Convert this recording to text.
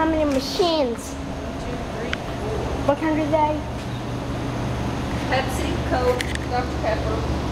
how many machines? 1, 2, 3, 4. What kind are they? Pepsi, Coke, Dr. Pepper.